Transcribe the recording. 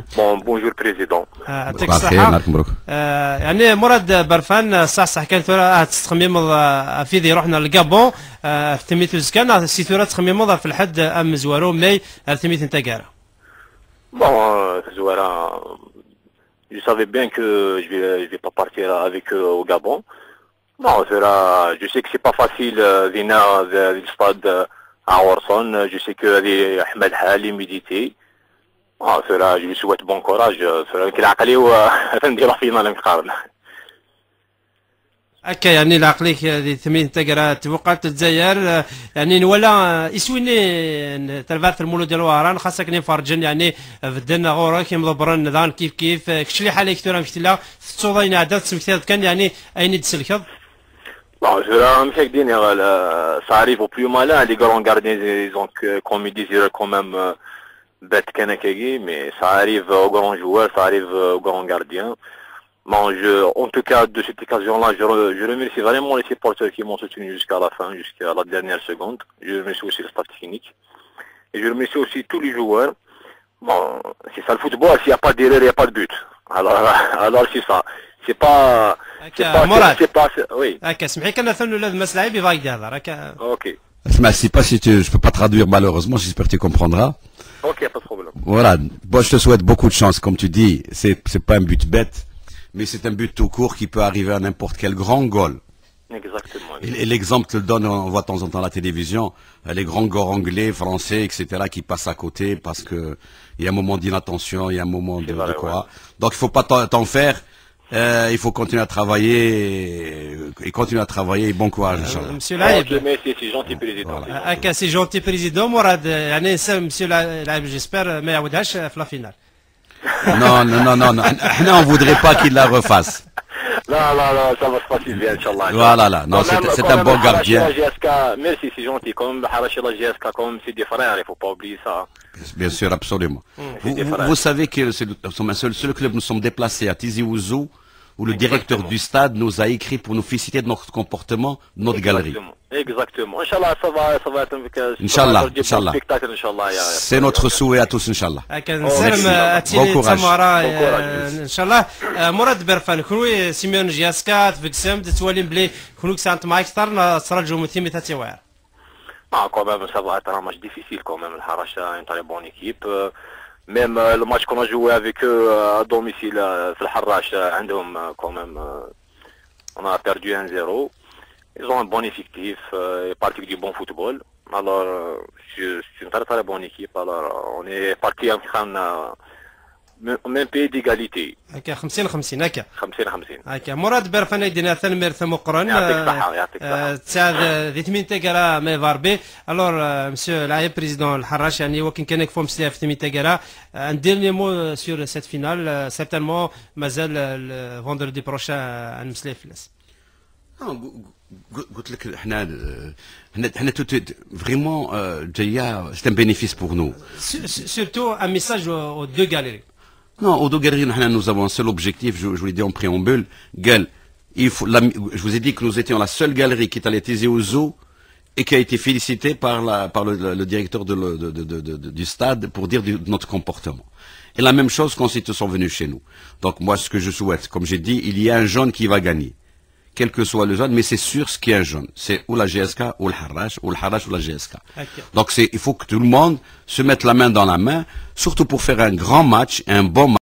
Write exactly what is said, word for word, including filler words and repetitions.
بون بونجور بريزيدون. يعطيك الصحة. يعني مراد برفان صح صح كان ثورة تخميم في ذي رحنا للجابون في تميت كان سي ثورة تخميم في الحد أم زوارو مي تميت انتقارة. بون زوارا je savais bien que je vais je vais pas partir avec eux au Gabon. Non, je sais que c'est pas facile venir du stade à Orson. Je sais que les Ahmed Hali médité. Ah, cela, je lui souhaite bon courage. Cela qu'il a calé ou ندير فينال نقارن. هكا يعني العقليك هذه ثمين تقرا توقعت الجزائر يعني ولا يسويني تلفات المولود ديال الوهران خاصك نفرجن يعني في الدنا غورا كيما ضبرن نظام كيف كيف كشلي حالك تورا مشتلا تصوضين عدد سمكتات كان يعني اين تسلكض. Bon, je vais me dire, ça arrive au plus malin, les grands gardiens, ils ont, comme ils disent, quand même bête Kanakagi, mais ça arrive aux grands joueurs, ça arrive aux grands gardiens. Bon, je, en tout cas, de cette occasion-là, je, je remercie vraiment les supporters qui m'ont soutenu jusqu'à la fin, jusqu'à la dernière seconde. Je remercie aussi le staff technique. Et je remercie aussi tous les joueurs. Bon, c'est ça le football, s'il n'y a pas d'erreur, il n'y a pas de but. Alors, alors c'est ça. C'est pas... C'est pas... مراد C'est pas... Oui. هكا سمحي كنا ثنو لازم مسلعي بفايد هذا هكا. Ok. Je sais pas si tu, je peux pas traduire malheureusement, j'espère que tu comprendras. Ok, pas de problème. Voilà, bon, je te souhaite beaucoup de chance, comme tu dis, c'est c'est pas un but bête, mais c'est un but tout court qui peut arriver à n'importe quel grand goal. Exactement. Et, et l'exemple te le donne, on voit de temps en temps à la télévision, les grands goals anglais, français, et cetera qui passent à côté parce que il y a un moment d'inattention, il y a un moment de, vrai, de quoi. Ouais. Donc il faut pas t'en faire. Euh, il faut continuer à travailler et continuer à travailler. Bon courage, Inch'Allah. Monsieur Laïb. Ok, merci, c'est gentil président. هكا سي جونتي بريزيدون مراد يعني مسيو لاعب جيسبر ما يعاودهاش في لا فينال. Non, non, non, non, non. Nous, on voudrait pas qu'il la refasse. Non, non, non, ça va se passer bien, Inch'Allah. Voilà, là. Non, c'est un bon gardien. Merci, c'est gentil. Quand même, Harachi la G S K, quand même, c'est des frères, il faut pas oublier ça. Bien sûr, absolument. Vous, vous, vous savez que c'est le seul, seul club, nous sommes déplacés à Tizi Ouzou, où le directeur du stade nous a écrit pour nous féliciter de notre comportement, de notre galerie. Exactement. Inch'Allah, ça va, ça va être un Inch'Allah, Inch'Allah. spectacle, Inch'Allah. C'est notre souhait à tous, Inch'Allah. Bon courage. Inch'Allah. مراد برفان كروي سيميون جياسكا تفكسم تتولي بلي كونوك سانت معك كثر صرجوا مثيمي تاتيوار. Ah, quand même, ça va être un match difficile quand même. Le Haracha est une très bonne équipe. Même euh, le match qu'on a joué avec eux euh, à domicile, euh, le Haracha, euh, quand même, euh, on a perdu un zéro. Ils ont un bon effectif, euh, ils pratiquent du bon football. Alors, euh, c'est une très très bonne équipe. Alors, on est parti en train de même pays d'égalité. هكا خمسين خمسين هكا. خمسين خمسين. هكا مراد برفان يدينا ثان ميرث مقرن. يعطيك الصحة يعطيك الصحة. تساعد ذي ثمين تقرا مي فاربي. الور مسيو لاعب بريزيدون الحراش يعني وكن كان يكفو مسلي في ثمين تقرا. ان ديرني مو سور سيت فينال سيرتانمون مازال الفوندردي بروشان عن مسلي فلاس. قلت لك احنا احنا احنا فريمون جايه c'est un bénéfice pour nous. Surtout un message aux deux galeries. Non, aux deux galeries, nous avons un seul objectif, je, je vous l'ai dit en préambule, Gal, il faut, la, je vous ai dit que nous étions la seule galerie qui est allée Tizi Ouzou et qui a été félicitée par, la, par le, le, le directeur de le, de, de, de, de, du stade pour dire de notre comportement. Et la même chose quand ils sont venus chez nous. Donc moi, ce que je souhaite, comme j'ai dit, il y a un jaune qui va gagner. Quel que soit le jaune, mais c'est sûr ce qui est un jaune. C'est ou la G S K, ou le Harash, ou le Harash, ou la G S K. Okay. Donc c'est, il faut que tout le monde se mette la main dans la main, surtout pour faire un grand match, un bon match.